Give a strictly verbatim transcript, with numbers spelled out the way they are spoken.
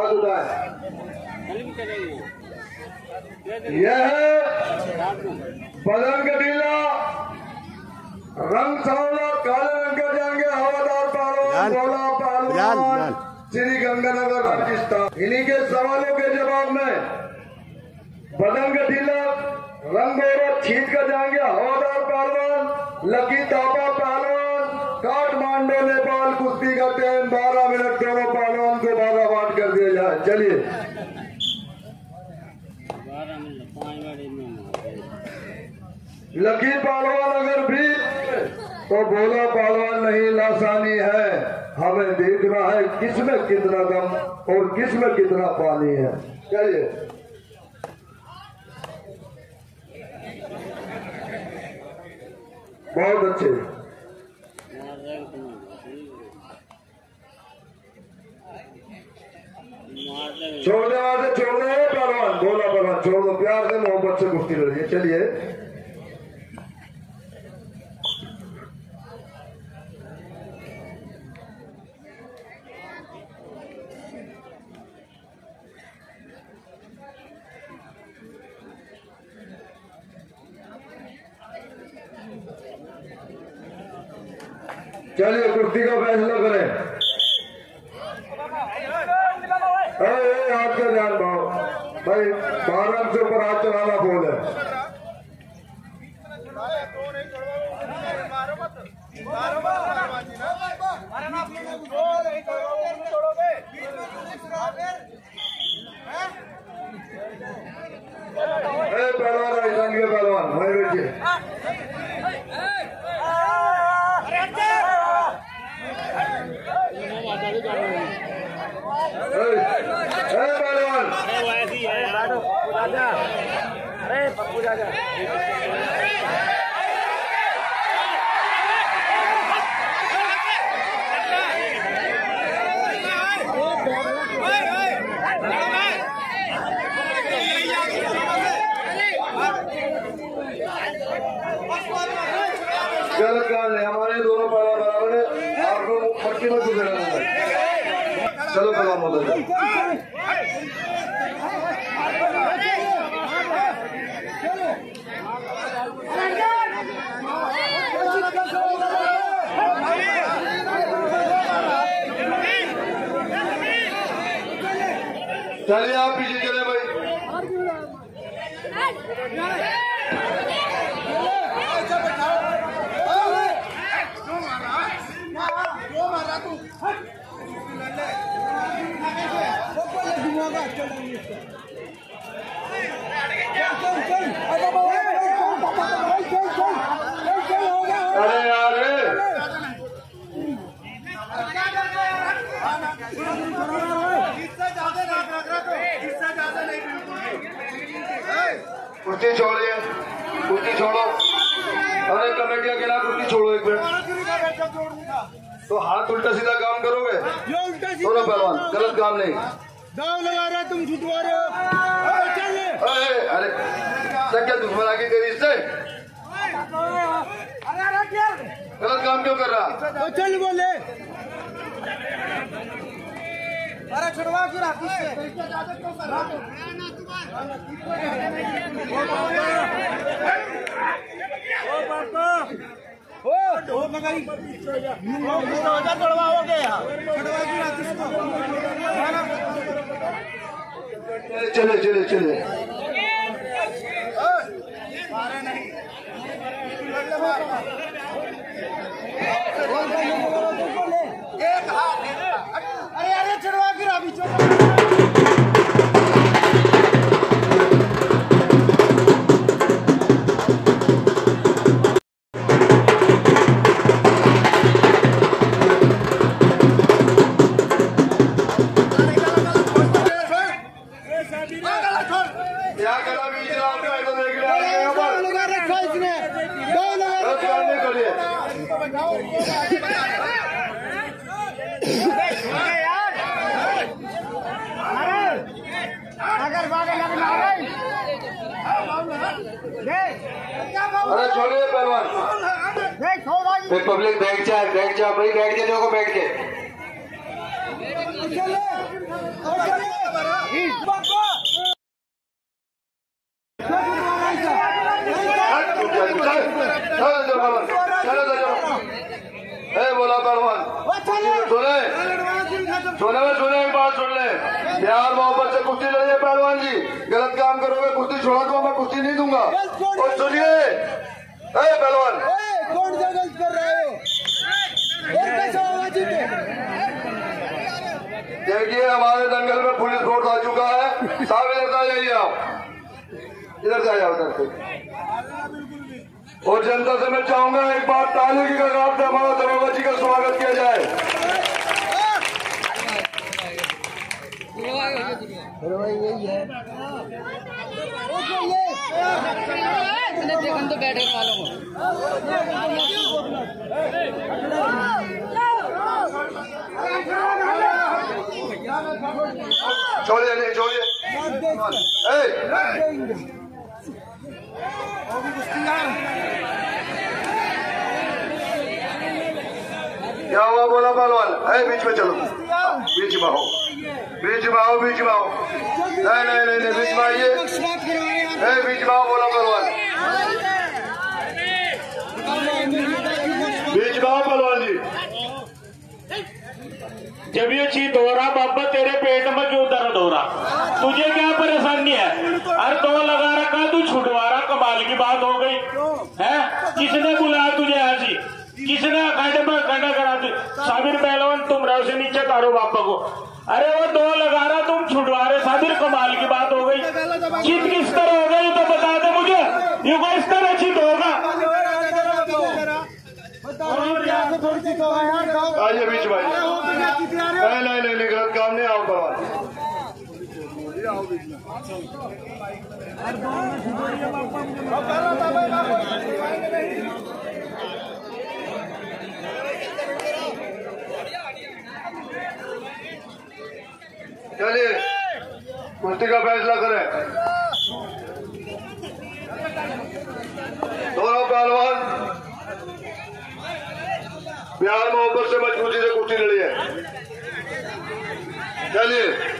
हाथ उठाए। यह है बदन कटीला रंग सांवला काले रंग के जाएंगे हवादार पहलवान भोला पहलवान श्री गंगानगर पाकिस्तान। इन्हीं के सवालों के जवाब में बदन कटीला रंग और छीट कर जाएंगे हवादार पहलवान लकी तापा पहलवान काठमांडू नेपाल। कुश्ती का टाइम बारह मिनट। दोनों पहलवान को बारह बांट कर दिया जाए। चलिए लकी पहलवान अगर भी तो भोला पहलवान नहीं लासानी है। हमें देखना है किसमें कितना दम और किसमें कितना पानी है। चलिए बहुत अच्छे। छोड़ दे वहां से, छोड़ दे पहलवान भोला पहलवान, छोड़ दो प्यार से मोहब्बत से कुश्ती लड़िए। चलिए चलिए कुश्ती का फैसला करें। अरे हाथ का ध्यान भाव भाई, बारह से ऊपर हाथ चलाना बोल है। पहलवान राजस्थान के पहलवान भाई बैठिए। अरे पप्पू जा गलत काल है, हमारे दोनों बराबर है। आपको मट्टी में गुजरना है। चलो पहलवान मदद चलिए आप पीछे चले भाई। अरे यार कुर्सी छोड़िए, कुर्सी छोड़ो। अरे कमेटी अकेला कुर्सी छोड़ो एक मिनट। तो हाथ उल्टा सीधा काम करोगे दोनों पहलवान, गलत काम नहीं। दाव लगा रहा तुम छुटवा रहे हो। अरे अरे क्या दुश्मन आगे तेरी इससे गलत काम क्यों कर रहा? तो चल बोले अरे छुड़वा क्यों रहा? चले चले चले अरे अरे छुड़वा क्यों रहा? क्या करा बीच आपका तो देख लिया लगा रखा इसने, दो लगा अरे छोड़िए पहलवान, पब्लिक बैठ जाए बैठ जाओ भाई, बैठ के लोगों बैठ के बोला पहलवान सुने सुने में सुने एक बात सुन ले, प्यार मोहब्बत से कुश्ती लड़िए पहलवान जी। गलत काम करोगे कुश्ती छोड़ा तो मैं कुश्ती नहीं दूंगा। और सुनिए पहलवान, कौन सा गलत कर रहे हो? देखिए हमारे दंगल में पुलिस फोर्स आ चुका है। साहब इधर से आ जाइए, आप इधर से आ जाओ इधर से। और जनता से मैं चाहूंगा एक बार ताली की कगार से हमारा दरोगा जी का स्वागत किया जाए। तो बैठे वालों को छोड़िए नहीं छोड़िए। क्या हुआ बोला पहलवान? बीच में चलो, बीच में आओ, बीच में आओ, बीच में आओ। नहीं नहीं नहीं नहीं बीच में आइए, बीच में आओ बोला पहलवान, बीच में आओ पहलवान जी। जब ये चीज हो रहा बाबा तेरे पेट में क्यों दर्द हो रहा? तुझे क्या परेशानी है? अरे तो लगा रखा तू छुटवा रहा, कमाल की बात हो गई है। किसने बुलाया तुझे ऐसी? किसने खंड में खंडा करा? साबिर पहलवान तुम रहो से नीचे तारो बापा को। अरे वो दो लगा रहा तुम छुटवा रहे। साबिर कमाल की बात हो गई। जीत किस तरह हो गई तो बता दे मुझे। ये को इस तरह जीत होगा? आइए बीच में, नहीं नहीं नहीं गलत काम नहीं। आओ पहलवान, चलिए कुश्ती का फैसला करें। दोनों पहलवान प्यार मोहब्बत से मजबूती से कुश्ती लड़ी है। चलिए